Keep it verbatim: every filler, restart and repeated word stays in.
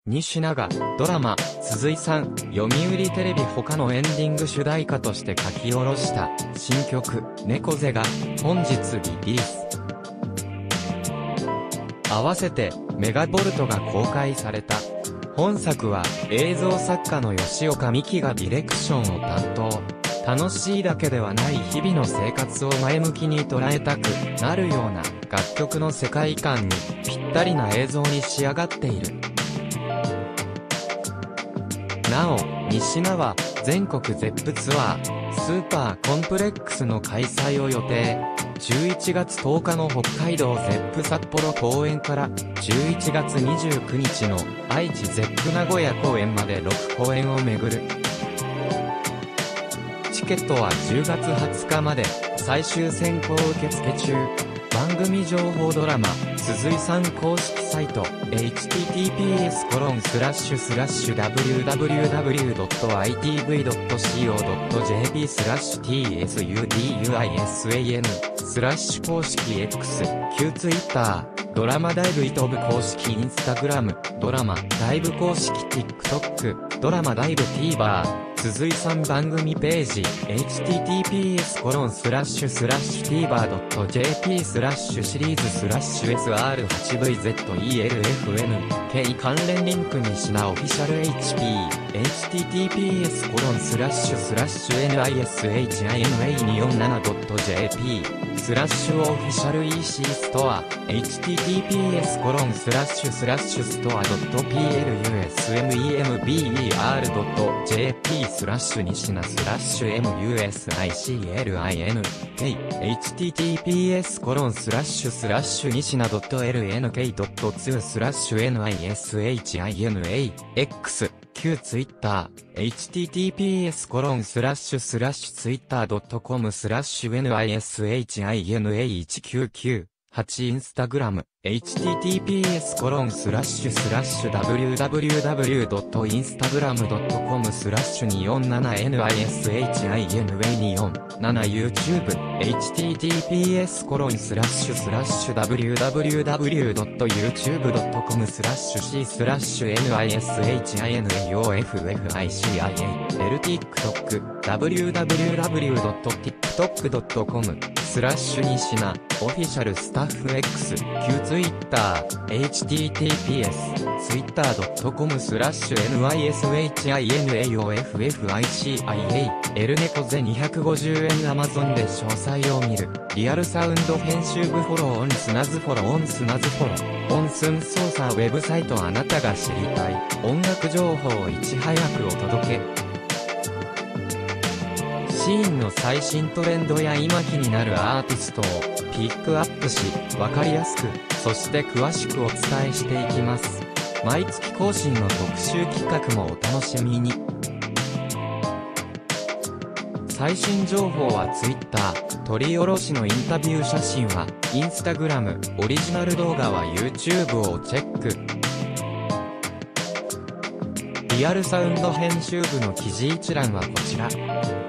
西永、ドラマ、鈴井さん、読売テレビ他のエンディング主題歌として書き下ろした新曲、猫背が本日リリース。合わせてメガボルトが公開された。本作は映像作家の吉岡美希がディレクションを担当。楽しいだけではない日々の生活を前向きに捉えたくなるような楽曲の世界観にぴったりな映像に仕上がっている。なお、西名は全国ゼップツアー、スーパーコンプレックスの開催を予定。じゅういちがつとおかの北海道ゼップ札幌公演からじゅういちがつにじゅうくにちの愛知ゼップ名古屋公演までろくこうえんを巡る。チケットはじゅうがつはつかまで最終選考受付中。番組情報ドラマ、鈴井さん公式サイト、エイチティーティーピーエスコロンスラッシュスラッシュダブリューダブリューダブリュードットアイティーブイドットシーオードットジェーピースラッシュティーエスユーディーユーアイエスエーエヌスラッシュ公式 X、旧 Twitter、ドラマダイブイトブ公式インスタグラム、ドラマダイブ公式 TikTok、ドラマダイブ TVer、鈴井さん番組ページ、エイチティーティーピーエスコロンスラッシュスラッシュティーバードットジェーピースラッシュシリーズスラッシュエスアールエイチブイゼットイーエルエフエヌケー 関連リンクにしなオフィシャル エイチピー、エイチティーティーピーエスコロンスラッシュスラッシュエヌアイエスエイチアイエヌエーにーよんななドットジェーピースラッシュオフィシャル イーシー ストア、エイチティーティーピーエスコロンスラッシュスラッシュストアドットピーエルユーエスエムイーエムビーイーアールドットジェーピースラッシュ西名スラッシュエムユーエスアイシーエルアイエヌケー エイチティーティーピーエスコロンスラッシュスラッシュ西名ドットエルエヌケードットツースラッシュエヌアイエスエイチアイエヌエーエックス旧 Twitter、エイチティーティーピーエスコロンスラッシュスラッシュツイッタードットコムスラッシュエヌアイエスエイチアイエヌエーいちきゅうきゅうはちインスタグラム、エイチティーティーピーエスコロンスラッシュスラッシュダブリューダブリューダブリュードットインスタグラムドットコムスラッシュにーよんななエヌアイエスエイチアイエヌエーにーよんなな YouTube、エイチティーティーピーエスコロンスラッシュスラッシュダブリューダブリューダブリュードットユーチューブドットコムスラッシュ C スラッシュ エヌアイエスエイチアイエヌエーオーエフエフアイシーアイエーエル TikTok、ダブリューダブリューダブリュードットティックトックドットコムスラッシュ西名、オフィシャルスタッフ X、旧 Twitter、エイチティーティーピーエス、ツイッタードットコムスラッシュ エヌアイエスエイチアイエヌエーオーエフエフアイシーアイエーエル猫背にひゃくごじゅうえん Amazon で詳細を見る。リアルサウンド編集部フォローオンスナズフォローオンスナズフォロー。オンスン操作ウェブサイトあなたが知りたい。音楽情報をいち早くお届け。シーンの最新トレンドや今気になるアーティストをピックアップし、わかりやすく、そして詳しくお伝えしていきます。毎月更新の特集企画もお楽しみに。最新情報は Twitter、取り下ろしのインタビュー写真は Instagram、オリジナル動画は YouTube をチェック。リアルサウンド編集部の記事一覧はこちら。